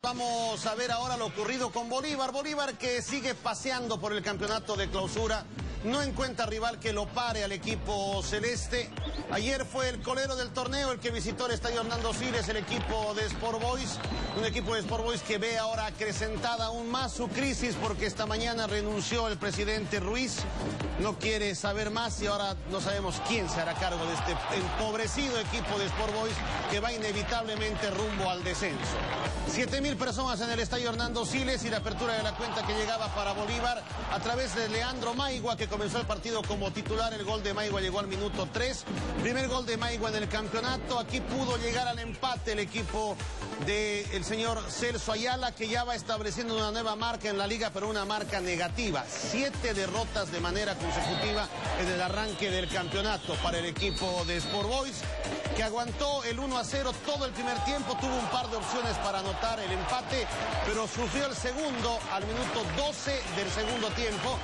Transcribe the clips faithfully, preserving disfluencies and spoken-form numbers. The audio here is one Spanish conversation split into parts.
Vamos a ver ahora lo ocurrido con Bolívar. Bolívar que sigue paseando por el campeonato de clausura. No encuentra rival que lo pare al equipo celeste. Ayer fue el colero del torneo el que visitó el estadio Hernando Siles, el equipo de Sport Boys. Un equipo de Sport Boys que ve ahora acrecentada aún más su crisis porque esta mañana renunció el presidente Ruiz. No quiere saber más y ahora no sabemos quién se hará cargo de este empobrecido equipo de Sport Boys que va inevitablemente rumbo al descenso. Siete mil personas en el estadio Hernando Siles y la apertura de la cuenta que llegaba para Bolívar a través de Leandro Maigua, que comenzó el partido como titular. El gol de Maigua llegó al minuto tres. Primer gol de Maigua en el campeonato. Aquí pudo llegar al empate el equipo del señor Celso Ayala, que ya va estableciendo una nueva marca en la liga, pero una marca negativa. Siete derrotas de manera consecutiva en el arranque del campeonato para el equipo de Sport Boys, que aguantó el uno a cero todo el primer tiempo. Tuvo un par de opciones para anotar el empate, pero sufrió el segundo al minuto doce del segundo tiempo.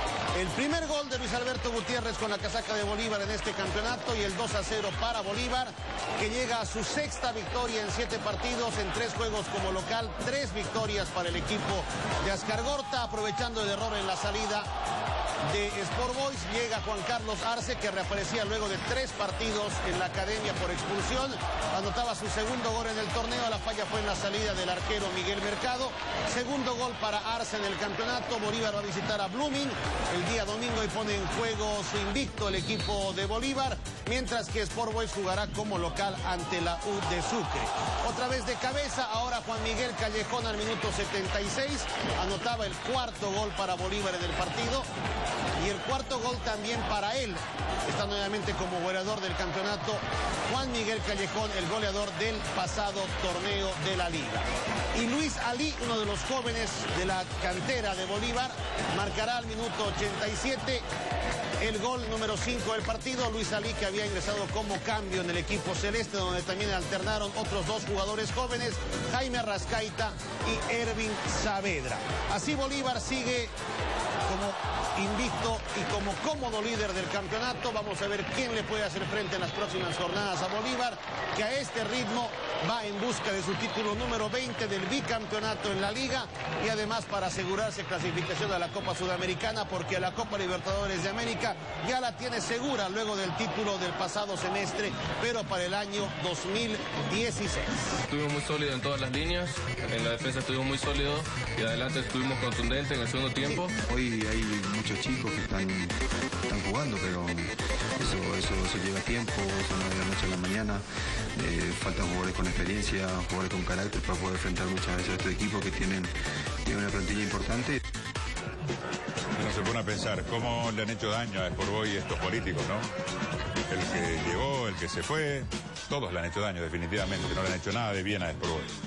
El primer gol de Luis Alberto Gutiérrez con la casaca de Bolívar en este campeonato y el dos a cero para Bolívar, que llega a su sexta victoria en siete partidos, en tres juegos como local, tres victorias para el equipo de Ascargorta, aprovechando el error en la salida de Sport Boys. Llega Juan Carlos Arce, que reaparecía luego de tres partidos en la academia por expulsión. Anotaba su segundo gol en el torneo. La falla fue en la salida del arquero Miguel Mercado. Segundo gol para Arce en el campeonato. Bolívar va a visitar a Blooming el día domingo y pone en juego su invicto el equipo de Bolívar, mientras que Sport Boys jugará como local ante la U de Sucre. Otra vez de cabeza, ahora Juan Miguel Callejón al minuto setenta y seis. Anotaba el cuarto gol para Bolívar en el partido. Y el cuarto gol también para él. Está nuevamente como goleador del campeonato Juan Miguel Callejón, el goleador del pasado torneo de la liga. Y Luis Ali, uno de los jóvenes de la cantera de Bolívar, marcará al minuto ochenta y siete el gol número cinco del partido. Luis Ali, que había ingresado como cambio en el equipo celeste, donde también alternaron otros dos jugadores jóvenes, Jaime Arrascaita y Ervin Saavedra. Así Bolívar sigue como invicto y como cómodo líder del campeonato. Vamos a ver quién le puede hacer frente en las próximas jornadas a Bolívar, que a este ritmo va en busca de su título número veinte del bicampeonato en la liga y además para asegurarse clasificación a la Copa Sudamericana, porque la Copa Libertadores de América ya la tiene segura luego del título del pasado semestre, pero para el año dos mil dieciséis. Estuvimos muy sólidos en todas las líneas, en la defensa estuvimos muy sólidos y adelante estuvimos contundentes en el segundo tiempo. Hoy hay muchos chicos que están, están jugando, pero eso, eso, eso lleva tiempo, eso no es de la noche a la mañana. Eh, faltan jugadores con experiencia, jugadores con carácter para poder enfrentar muchas veces a estos equipos que tienen, tienen una plantilla importante. Uno se pone a pensar cómo le han hecho daño a Sport Boys estos políticos, ¿no? El que llegó, el que se fue, todos le han hecho daño definitivamente, no le han hecho nada de bien a Sport Boys.